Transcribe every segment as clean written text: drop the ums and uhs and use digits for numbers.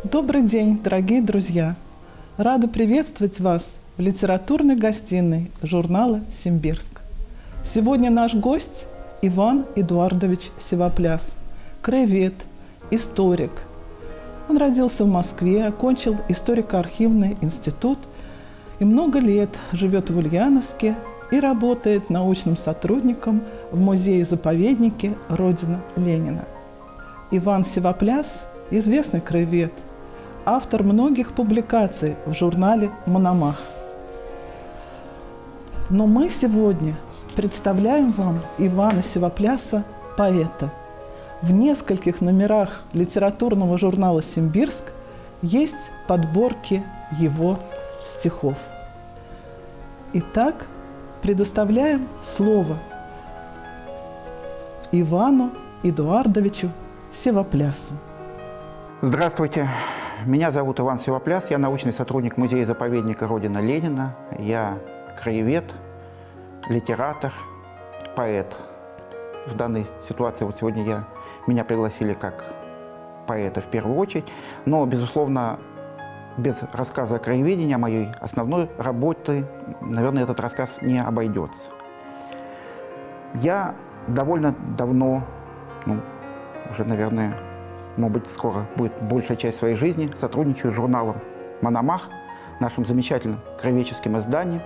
Добрый день, дорогие друзья! Рада приветствовать вас в литературной гостиной журнала «Симбирск». Сегодня наш гость Иван Эдуардович Сивопляс, краевед, историк. Он родился в Москве, окончил историко-архивный институт и много лет живет в Ульяновске и работает научным сотрудником в музее-заповеднике «Родина Ленина». Иван Сивопляс – известный краевед, автор многих публикаций в журнале «Мономах». Но мы сегодня представляем вам Ивана Сивопляса, поэта. В нескольких номерах литературного журнала «Симбирск» есть подборки его стихов. Итак, предоставляем слово Ивану Эдуардовичу Сивоплясу. Здравствуйте, меня зовут Иван Сивопляс, я научный сотрудник музея-заповедника «Родина Ленина», я краевед, литератор, поэт. В данной ситуации вот сегодня меня пригласили как поэта в первую очередь, но, безусловно, без рассказа о краеведении, о моей основной работе, наверное, этот рассказ не обойдется. Я довольно давно, уже, наверное, может быть, скоро будет большая часть своей жизни, сотрудничаю с журналом «Мономах», нашим замечательным краеведческим изданием.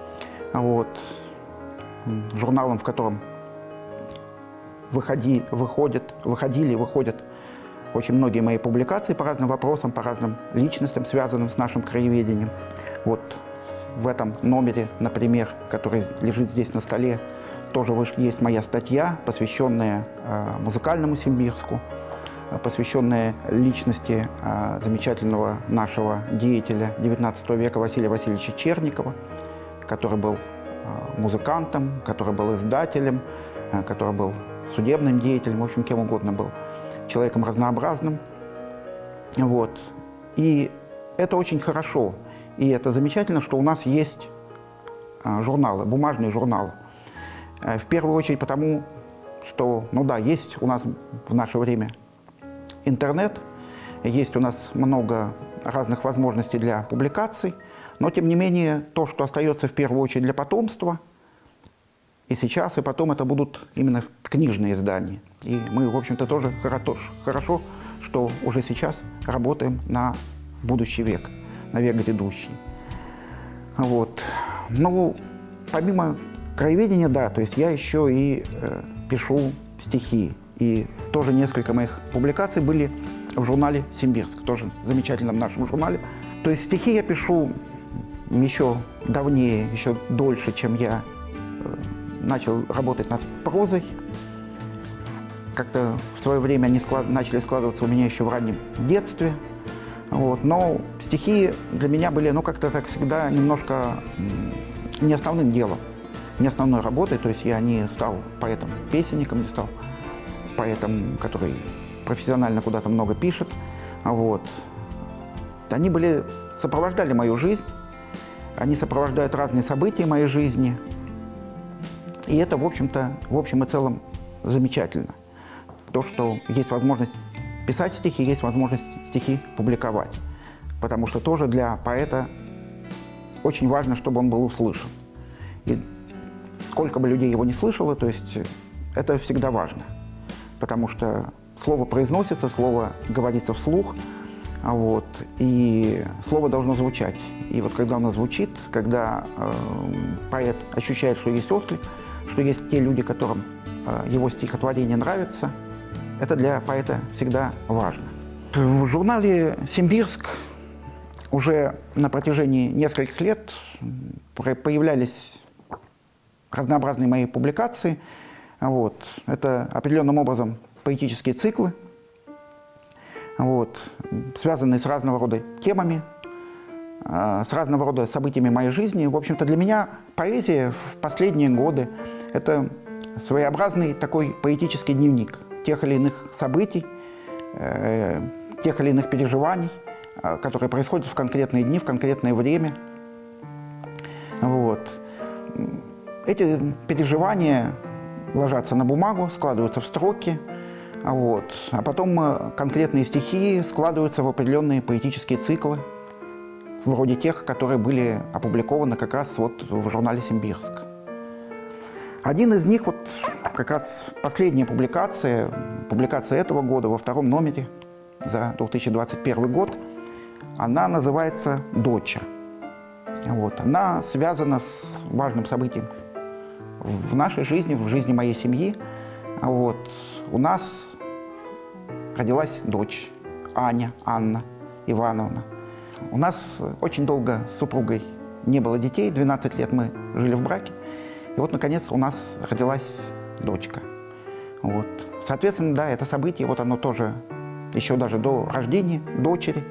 Журналом, в котором выходили и выходят очень многие мои публикации по разным вопросам, по разным личностям, связанным с нашим краеведением. Вот в этом номере, например, который лежит здесь на столе, тоже есть моя статья, посвященная музыкальному Симбирску, посвященная личности замечательного нашего деятеля XIX века Василия Васильевича Черникова, который был музыкантом, который был издателем, который был судебным деятелем, в общем, кем угодно был, человеком разнообразным. И это очень хорошо. И это замечательно, что у нас есть журналы, бумажные журналы. В первую очередь потому, что, есть у нас в наше время интернет, есть у нас много разных возможностей для публикаций, но, тем не менее, то, что остается в первую очередь для потомства, и сейчас, и потом, это будут именно книжные издания. И мы, в общем-то, тоже хорошо, что уже сейчас работаем на будущий век, на век грядущий. Помимо краеведения, то есть я еще и пишу стихи. И тоже несколько моих публикаций были в журнале «Симбирск», тоже замечательном нашем журнале. То есть стихи я пишу еще давнее, еще дольше, чем я начал работать над прозой. Как-то в свое время они начали складываться у меня еще в раннем детстве. Но стихи для меня были, как-то так всегда немножко не основным делом, не основной работой. То есть я не стал поэтом-песенником, не стал поэтом, который профессионально куда-то много пишет. Они сопровождали мою жизнь, они сопровождают разные события моей жизни. И это, в общем-то, в общем и целом замечательно. То, что есть возможность писать стихи, есть возможность стихи публиковать. Потому что тоже для поэта очень важно, чтобы он был услышан. И сколько бы людей его не слышало, то есть это всегда важно. Потому что слово произносится, слово говорится вслух, и слово должно звучать. И когда оно звучит, когда поэт ощущает, что есть отклик, что есть те люди, которым его стихотворение нравится, это для поэта всегда важно. В журнале «Симбирск» уже на протяжении нескольких лет появлялись разнообразные мои публикации. Это определенным образом поэтические циклы, связанные с разного рода темами, с разного рода событиями моей жизни. В общем-то, для меня поэзия в последние годы – это своеобразный такой поэтический дневник тех или иных событий, тех или иных переживаний, которые происходят в конкретные дни, в конкретное время. Эти переживания ложатся на бумагу, складываются в строки, Вот. А потом конкретные стихи складываются в определенные поэтические циклы, вроде тех, которые были опубликованы как раз вот в журнале «Симбирск». Один из них, вот как раз последняя публикация этого года во втором номере за 2021 год, она называется «Доча». Вот. Она связана с важным событием в нашей жизни, в жизни моей семьи. Вот. У нас родилась дочь Аня, Анна Ивановна. У нас очень долго с супругой не было детей, 12 лет мы жили в браке. И вот, наконец, у нас родилась дочка. Вот. Соответственно, да, это событие, вот оно тоже еще даже до рождения дочери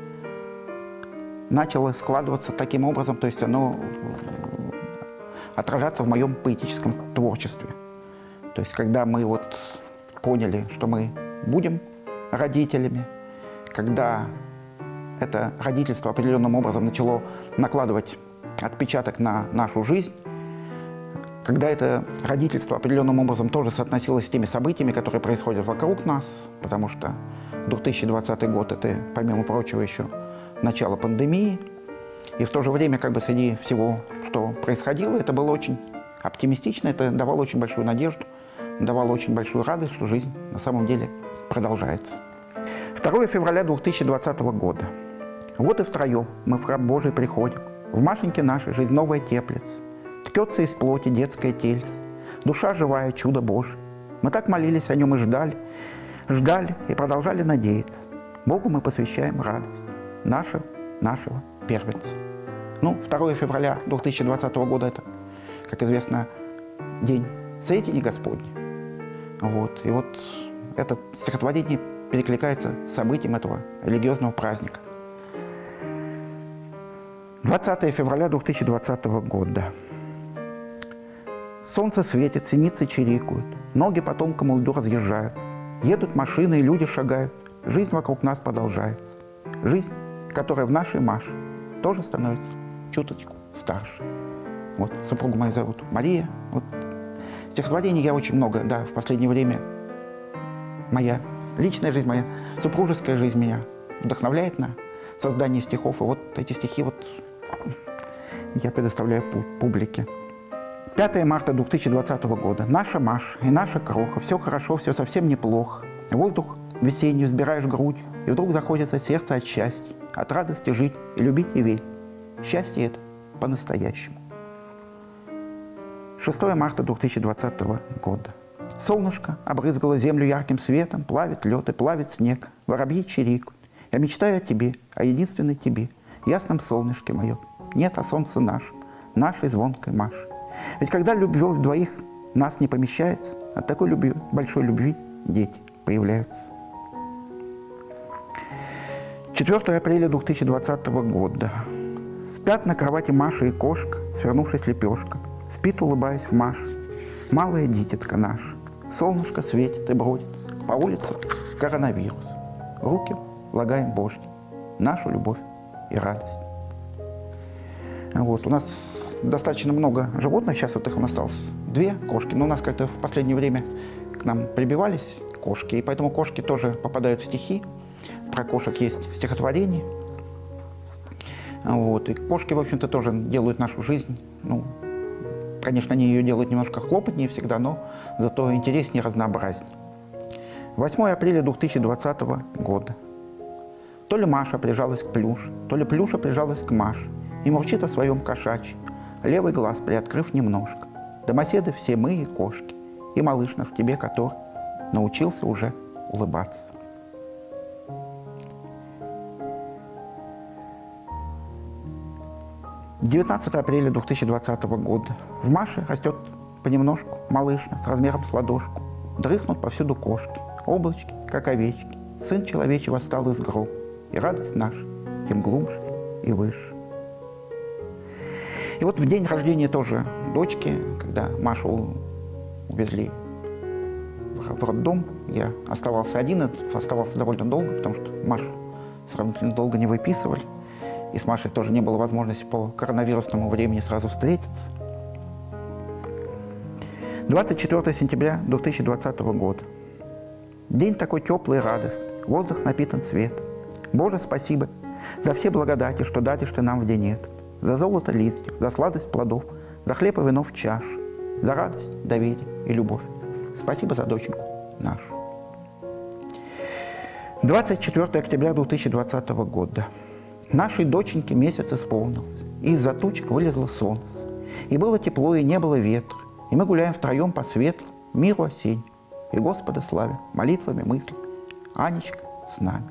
начало складываться таким образом, то есть оно отражаться в моем поэтическом творчестве. То есть когда мы вот поняли, что мы будем родителями, когда это родительство определенным образом начало накладывать отпечаток на нашу жизнь, когда это родительство определенным образом тоже соотносилось с теми событиями, которые происходят вокруг нас, потому что 2020 год – это, помимо прочего, еще начало пандемии, и в то же время, как бы среди всего, что происходило, это было очень оптимистично, это давало очень большую надежду, давало очень большую радость, что жизнь на самом деле продолжается. 2 февраля 2020 года. Вот и втроем мы в храм Божий приходим, в Машеньке нашей жизнь новая теплится. Ткется из плоти детское тельце, душа живая, чудо Божие. Мы так молились о нем и ждали и продолжали надеяться. Богу мы посвящаем радость нашего первенца. Ну, 2 февраля 2020 года – это, как известно, день Сретения Господня. Вот. И вот это стихотворение перекликается с событием этого религиозного праздника. 20 февраля 2020 года. Солнце светит, синицы чирикают, ноги по тонкому льду разъезжаются, едут машины и люди шагают, жизнь вокруг нас продолжается. Жизнь, которая в нашей Маше тоже становится чуточку старше. Вот, супругу мою зовут Мария. Вот. Стихотворений я очень много, да, в последнее время. Моя личная жизнь, моя супружеская жизнь меня вдохновляет на создание стихов. И вот эти стихи вот я предоставляю публике. 5 марта 2020 года. Наша Маша и наша Кроха. Все хорошо, все совсем неплохо. Воздух весенний взбираешь грудь, и вдруг заходится сердце от счастья, от радости жить и любить и верить. Счастье это по-настоящему. 6 марта 2020 года. Солнышко обрызгало землю ярким светом, плавит лед и плавит снег, воробьи чирикают. Я мечтаю о тебе, о единственной тебе, ясном солнышке моем. Нет, о солнце нашем, нашей звонкой Маши. Ведь когда любовь двоих нас не помещается, от такой любви, большой любви дети появляются. 4 апреля 2020 года. Спят на кровати Маша и кошка, свернувшись лепешка. Спит, улыбаясь, в Маше, малая дитятка наша. Солнышко светит и бродит, по улице коронавирус. В руки влагаем Божьи, нашу любовь и радость. Вот. У нас достаточно много животных, сейчас вот их у нас осталось 2 кошки, но у нас как-то в последнее время к нам прибивались кошки, и поэтому кошки тоже попадают в стихи. Про кошек есть стихотворение. Вот. И кошки, в общем-то, тоже делают нашу жизнь. Ну, конечно, они ее делают немножко хлопотнее всегда, но зато интереснее, разнообразнее. 8 апреля 2020 года. То ли Маша прижалась к Плюше, то ли Плюша прижалась к Маше и мурчит о своем кошачьи, левый глаз приоткрыв немножко. Домоседы все мы и кошки, и малыш наш в тебе, который научился уже улыбаться. – 19 апреля 2020 года. В Маше растет понемножку малышна с размером с ладошку. Дрыхнут повсюду кошки, облачки, как овечки. Сын человечий восстал из гроба, и радость наша тем глубже и выше. И вот в день рождения тоже дочки, когда Машу увезли в роддом, я оставался один, оставался довольно долго, потому что Машу сравнительно долго не выписывали. И с Машей тоже не было возможности по коронавирусному времени сразу встретиться. 24 сентября 2020 года. День такой теплый и радостный, воздух напитан светом. Боже, спасибо за все благодати, что дадешь ты нам в день этот, за золото листьев, за сладость плодов, за хлеб и вино в чаше, за радость, доверие и любовь. Спасибо за доченьку нашу. 24 октября 2020 года. Нашей доченьке месяц исполнился, и из-за тучек вылезло солнце. И было тепло, и не было ветра, и мы гуляем втроем по светлому миру осеннему, и Господа славим молитвами, мыслями. Анечка с нами.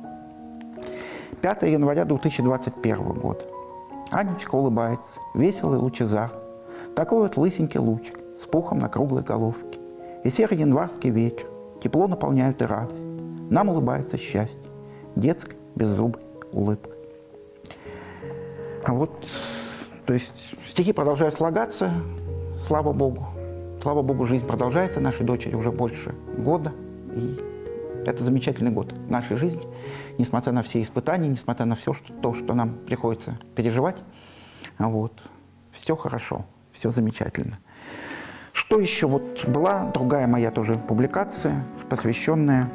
5 января 2021 года. Анечка улыбается, веселый лучезар. Такой вот лысенький лучик с пухом на круглой головке. И серый январский вечер. Тепло наполняют и радость. Нам улыбается счастье. Детской, беззубой улыбкой. А вот, то есть стихи продолжают слагаться, слава Богу. Слава Богу, жизнь продолжается, нашей дочери уже больше года. И это замечательный год нашей жизни. Несмотря на все испытания, несмотря на все, что нам приходится переживать, вот, все хорошо, все замечательно. Что еще? Вот была другая моя тоже публикация, посвященная,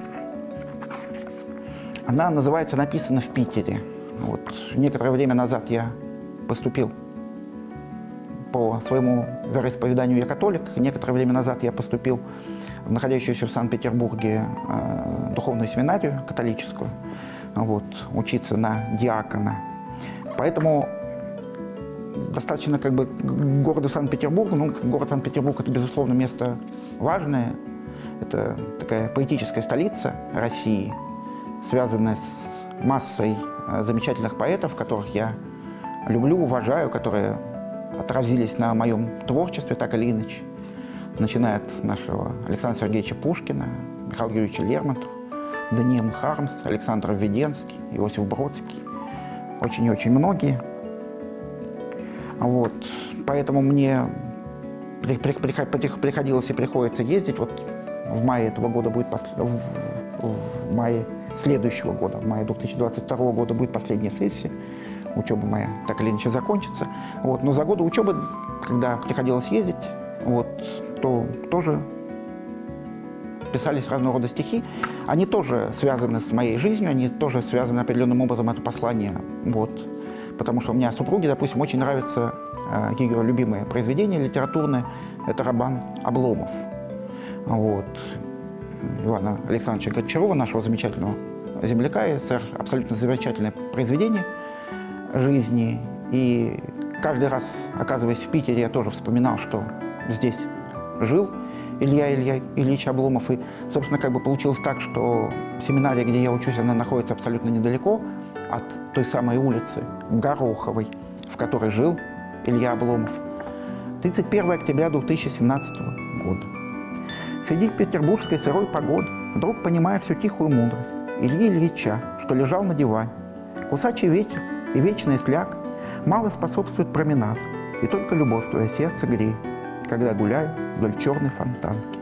она называется «Написано в Питере». Вот, некоторое время назад я поступил по своему вероисповеданию, я католик. Некоторое время назад я поступил в находящуюся в Санкт-Петербурге духовную семинарию католическую, вот, учиться на диакона. Поэтому достаточно как бы города Санкт-Петербурга, ну, город Санкт-Петербург – это, безусловно, место важное. Это такая поэтическая столица России, связанная с массой замечательных поэтов, которых я люблю, уважаю, которые отразились на моем творчестве так или иначе, начиная от нашего Александра Сергеевича Пушкина, Михаила Юрьевича Лермонтова, Даниил Хармс, Александр Введенский, Иосиф Бродский, очень и очень многие. Вот. Поэтому мне приходилось и приходится ездить. Вот в мае этого года будет в мае следующего года, в мае 2022 года будет последняя сессия. Учеба моя так или иначе закончится. Вот. Но за годы учебы, когда приходилось ездить, вот, то тоже писались разного рода стихи. Они тоже связаны с моей жизнью, они тоже связаны определенным образом, это послание. Вот. Потому что у меня супруге, допустим, очень нравится ее любимое произведение литературное, это роман «Обломов». Вот. Ивана Александровича Гончарова, нашего замечательного земляка, и абсолютно замечательное произведение жизни. И каждый раз, оказываясь в Питере, я тоже вспоминал, что здесь жил Илья Ильич Обломов. И, собственно, как бы получилось так, что семинария, где я учусь, она находится абсолютно недалеко от той самой улицы Гороховой, в которой жил Илья Обломов. 31 октября 2017 года. Среди петербургской сырой погоды вдруг понимая всю тихую мудрость Ильи Ильича, что лежал на диване. Кусачий ветер и вечная слякоть мало способствует променаду, и только любовь твое сердце греет, когда гуляю вдоль черной фонтанки.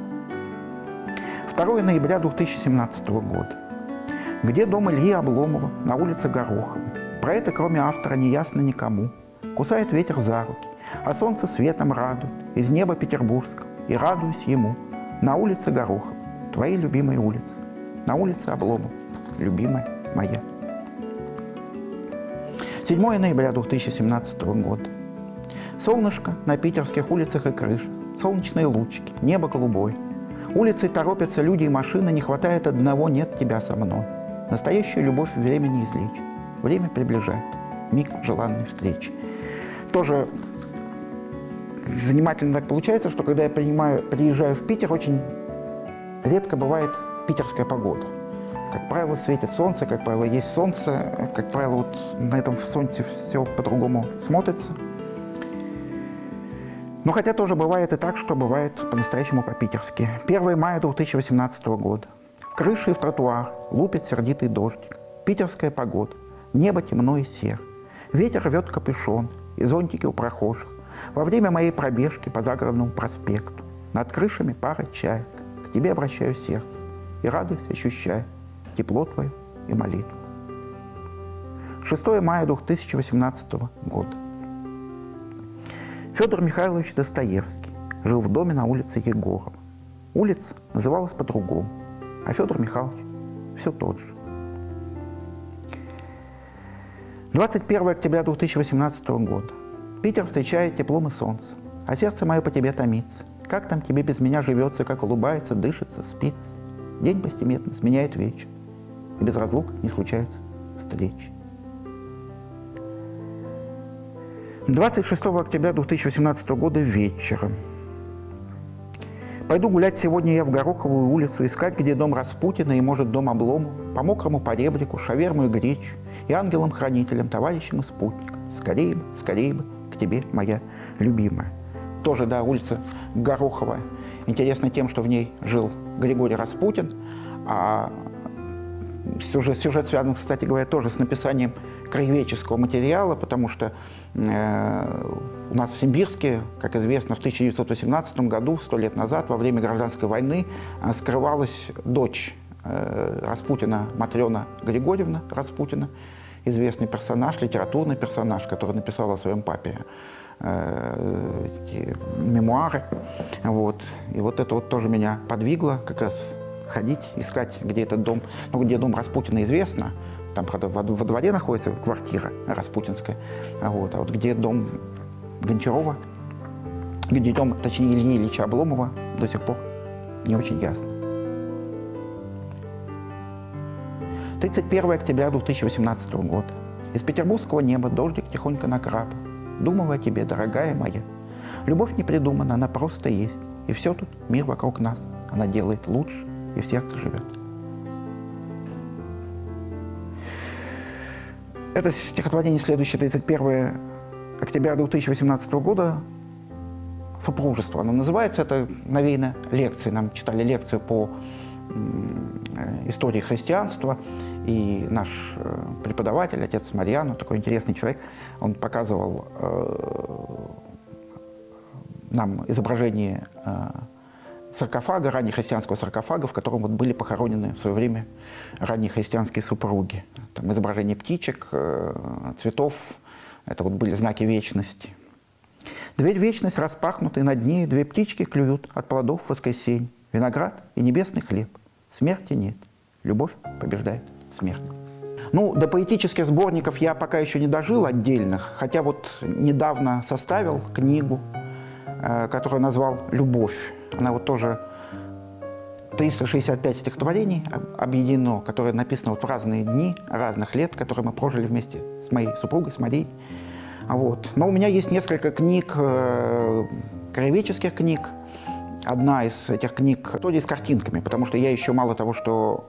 2 ноября 2017 года. Где дом Ильи Обломова на улице Гороховой? Про это, кроме автора, не ясно никому. Кусает ветер за руки, а солнце светом радует из неба петербургского, и радуюсь ему. На улице Гороховой, твоей любимой улицы, на улице Обломова, любимая моя. 7 ноября 2017 года. Солнышко на питерских улицах и крышах, солнечные лучики, небо голубое. Улицей торопятся люди и машины, не хватает одного «нет тебя со мной». Настоящую любовь время не излечит, время приближает, миг желанной встречи. Тоже занимательно так получается, что когда я приезжаю в Питер, очень редко бывает питерская погода. Как правило, светит солнце, как правило, есть солнце, как правило, вот на этом солнце все по-другому смотрится. Но хотя тоже бывает и так, что бывает по-настоящему по-питерски. 1 мая 2018 года. В крыше и в тротуар лупит сердитый дождик. Питерская погода. Небо темно и серо. Ветер рвет капюшон и зонтики у прохожих. Во время моей пробежки по загородному проспекту над крышами пара чаек. К тебе обращаю сердце и радуюсь, ощущая тепло твое и молитву. 6 мая 2018 года. Федор Михайлович Достоевский жил в доме на улице Егорова. Улица называлась по-другому. А Федор Михайлович все тот же. 21 октября 2018 года. Питер встречает теплом и солнцем, а сердце мое по тебе томится. Как там тебе без меня живется, как улыбается, дышится, спится. День постепенно сменяет вечер, и без разлук не случаются встречи. 26 октября 2018 года вечером. Пойду гулять сегодня я в Гороховую улицу, искать, где дом Распутина и, может, дом Обломова, по мокрому поребрику, шаверму и гречу, и ангелом-хранителем, товарищем и спутником. Скорее бы, скорее бы к тебе, моя любимая. Тоже, да, улица Гороховая. Интересно тем, что в ней жил Григорий Распутин, а сюжет связан, кстати говоря, тоже с написанием краеведческого материала, потому что у нас в Симбирске, как известно, в 1918 году, 100 лет назад, во время гражданской войны, скрывалась дочь Распутина, Матрена Григорьевна Распутина, известный персонаж, литературный персонаж, который написал о своем папе эти мемуары. Вот. И вот это вот тоже меня подвигло как раз ходить, искать, где этот дом, ну, где дом Распутина известно, там, правда, во дворе находится квартира распутинская, а вот где дом Гончарова, где дом, точнее, Ильи Ильича Обломова, до сих пор не очень ясно. 31 октября 2018 года. Из петербургского неба дождик тихонько накрапал. Думала о тебе, дорогая моя. Любовь не придумана, она просто есть. И все тут, мир вокруг нас, она делает лучше и в сердце живет. Это стихотворение, следующее, 31 октября 2018 года, «Супружество». Оно называется, это навеяно лекцией. Нам читали лекцию по истории христианства, и наш преподаватель, отец Марьяно, такой интересный человек, он показывал нам изображение саркофага, раннехристианского саркофага, в котором вот были похоронены в свое время ранние христианские супруги. Там изображение птичек, цветов, это вот были знаки вечности. Дверь вечность распахнута, и над ней две птички клюют от плодов воскресенья. Виноград и небесный хлеб. Смерти нет. Любовь побеждает смерть. Ну, до поэтических сборников я пока еще не дожил отдельных, хотя вот недавно составил книгу, которую назвал «Любовь». Она вот тоже 365 стихотворений объединено, которые написаны вот в разные дни, разных лет, которые мы прожили вместе с моей супругой, с Марией. Вот. Но у меня есть несколько книг, краеведческих книг. Одна из этих книг истории с картинками, потому что я еще мало того, что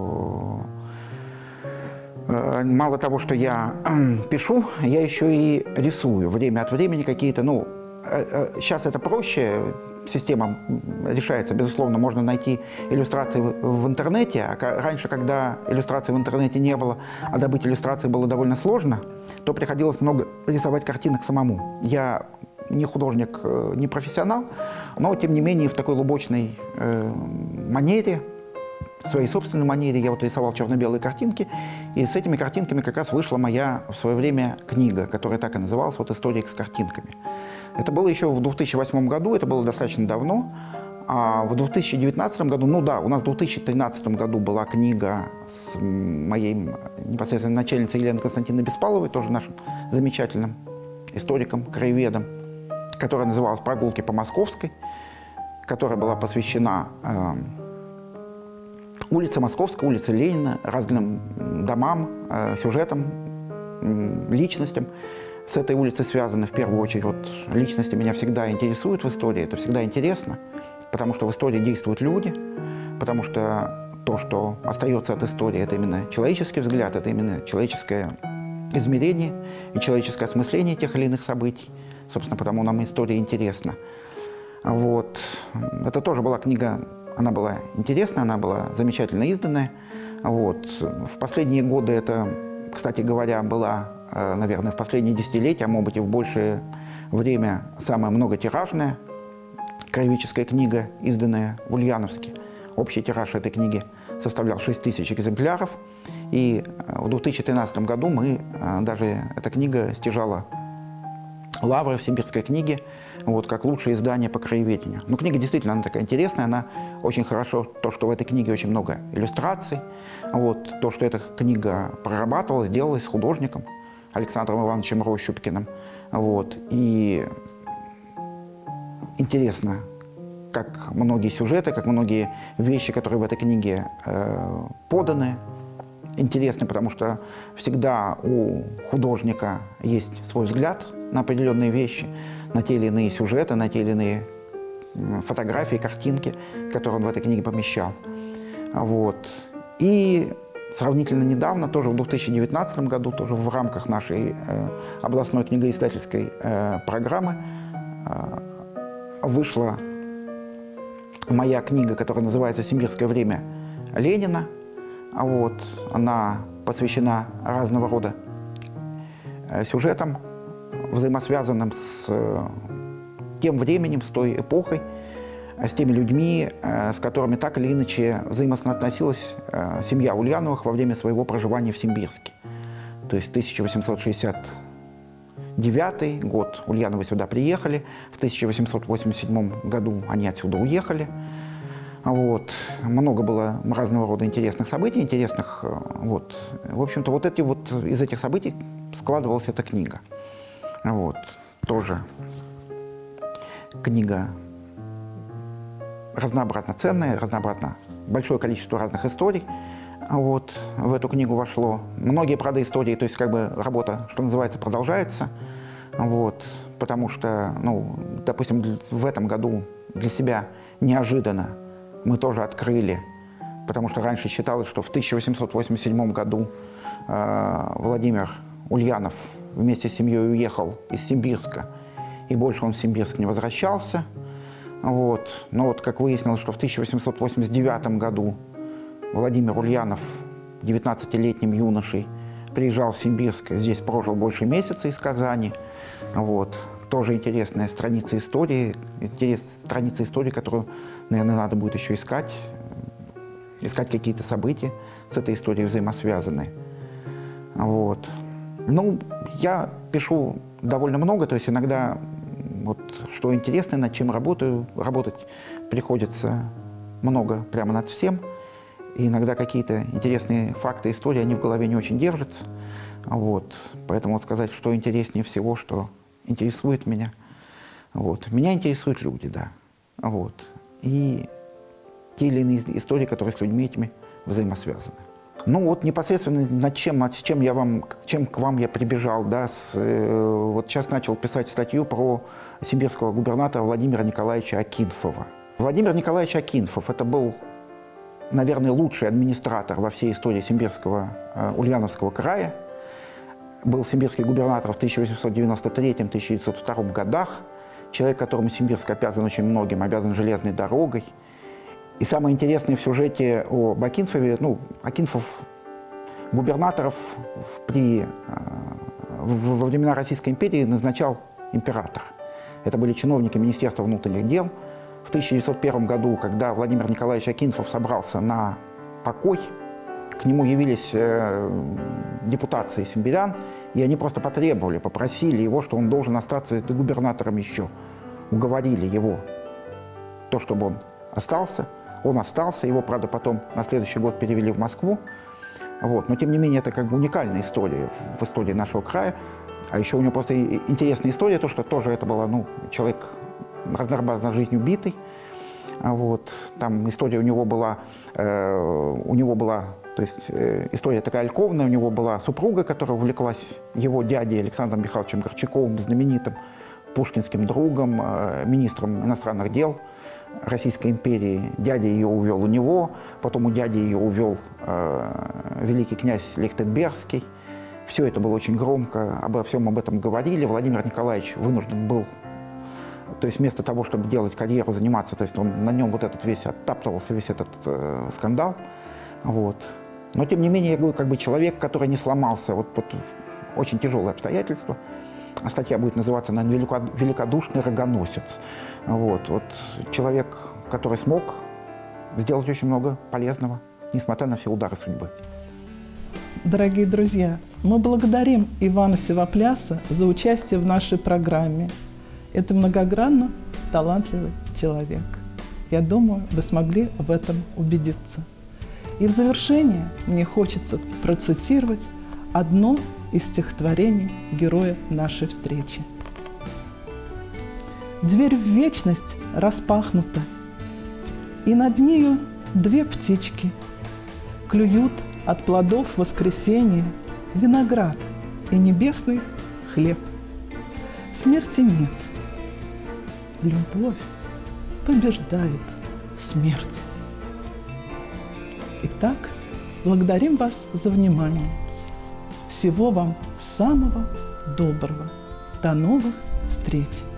я пишу, я еще и рисую время от времени какие-то, ну, сейчас это проще, система решается, безусловно, можно найти иллюстрации в интернете, а раньше, когда иллюстраций в интернете не было, а добыть иллюстрации было довольно сложно, то приходилось много рисовать картинок самому. Я не художник, не профессионал, но, тем не менее, в такой лубочной манере, в своей собственной манере, я вот рисовал черно-белые картинки, и с этими картинками как раз вышла моя в свое время книга, которая так и называлась вот «История с картинками». Это было еще в 2008 году, это было достаточно давно, а в 2019 году, ну да, у нас в 2013 году была книга с моей непосредственно начальницей Еленой Константиновной Беспаловой, тоже нашим замечательным историком, краеведом, которая называлась «Прогулки по Московской», которая была посвящена улице Московской, улице Ленина, разным домам, сюжетам, личностям. С этой улицей связаны, в первую очередь, вот личности меня всегда интересуют в истории, это всегда интересно, потому что в истории действуют люди, потому что то, что остается от истории, это именно человеческий взгляд, это именно человеческое измерение и человеческое осмысление тех или иных событий. Собственно, потому нам история интересна. Вот. Это тоже была книга, она была интересная, она была замечательно изданная. Вот. В последние годы это, кстати говоря, была, наверное, в последние десятилетия, а может быть и в большее время, самая многотиражная краеведческая книга, изданная в Ульяновске. Общий тираж этой книги составлял 6000 экземпляров. И в 2013 году эта книга стяжала лавры в симбирской книге, вот, как лучшее издание по краеведению. Ну, книга действительно, она такая интересная, она очень хорошо, то, что в этой книге очень много иллюстраций, вот, то, что эта книга прорабатывалась, делалась с художником Александром Ивановичем Рощупкиным, вот, и интересно, как многие сюжеты, как многие вещи, которые в этой книге поданы, интересны, потому что всегда у художника есть свой взгляд на определенные вещи, на те или иные сюжеты, на те или иные фотографии, картинки, которые он в этой книге помещал. Вот. И сравнительно недавно, тоже в 2019 году, тоже в рамках нашей областной книгоиздательской программы, вышла моя книга, которая называется «Симбирское время Ленина». Вот. Она посвящена разного рода сюжетам, взаимосвязанным с тем временем, с той эпохой, с теми людьми, с которыми так или иначе взаимоотносилась семья Ульяновых во время своего проживания в Симбирске. То есть 1869 год Ульяновы сюда приехали, в 1887 году они отсюда уехали. Вот. Много было разного рода интересных событий, интересных, вот. В общем-то, вот эти вот из этих событий складывалась эта книга. Вот. Тоже книга разнообразно ценная, разнообразно большое количество разных историй. Вот. В эту книгу вошло. Многие, правда, истории, то есть как бы работа, что называется, продолжается. Вот. Потому что, ну, допустим, в этом году для себя неожиданно мы тоже открыли, потому что раньше считалось, что в 1887 году Владимир Ульянов вместе с семьей уехал из Симбирска, и больше он в Симбирск не возвращался. Вот. Но вот как выяснилось, что в 1889 году Владимир Ульянов, 19-летним юношей, приезжал в Симбирск, здесь прожил больше месяца из Казани. Вот. Тоже интересная страница истории, которую, наверное, надо будет еще искать какие-то события с этой историей взаимосвязанные. Вот. Ну, я пишу довольно много, то есть иногда, вот, что интересно, над чем работать приходится много прямо над всем. И иногда какие-то интересные факты, истории, они в голове не очень держатся. Вот. Поэтому вот сказать, что интереснее всего, что интересует меня. Вот. Меня интересуют люди, да. Вот. И те или иные истории, которые с людьми этими взаимосвязаны. Ну вот непосредственно чем к вам я прибежал, да, вот сейчас начал писать статью про симбирского губернатора Владимира Николаевича Акинфова. Владимир Николаевич Акинфов – это был, наверное, лучший администратор во всей истории Симбирского Ульяновского края. Был симбирский губернатор в 1893-1902 годах. Человек, которому Симбирск обязан очень многим, обязан железной дорогой. И самое интересное в сюжете об Акинфове, ну, Акинфов губернаторов во времена Российской империи назначал император. Это были чиновники Министерства внутренних дел. В 1901 году, когда Владимир Николаевич Акинфов собрался на покой, к нему явились депутации симбирян, и они просто попросили его, что он должен остаться губернатором еще. Уговорили его, чтобы он остался. Он остался, его, правда, потом на следующий год перевели в Москву. Вот. Но, тем не менее, это как бы уникальная история в истории нашего края. А еще у него просто интересная история, то, что тоже это был, ну, человек разнообразной жизнью битый. Вот. Там история у него была, то есть история такая альковная, у него была супруга, которая увлеклась его дядей Александром Михайловичем Горчаковым, знаменитым пушкинским другом, министром иностранных дел Российской империи. Дядя ее увел у него, потом у дяди ее увел великий князь Лихтенбергский. Все это было очень громко, обо всем об этом говорили. Владимир Николаевич вынужден был, то есть вместо того, чтобы делать карьеру, заниматься, то есть он на нем вот этот весь оттаптывался, весь этот скандал. Вот. Но тем не менее, я говорю, как бы человек, который не сломался, вот очень тяжелые обстоятельства. А статья будет называться, наверное, «Великодушный рогоносец». Вот человек, который смог сделать очень много полезного, несмотря на все удары судьбы. Дорогие друзья, мы благодарим Ивана Сивопляса за участие в нашей программе. Это многогранно талантливый человек. Я думаю, вы смогли в этом убедиться. И в завершение мне хочется процитировать одно из стихотворений героя нашей встречи. Дверь в вечность распахнута, и над нею две птички клюют от плодов воскресения виноград и небесный хлеб. Смерти нет. Любовь побеждает смерть. Итак, благодарим вас за внимание. Всего вам самого доброго. До новых встреч!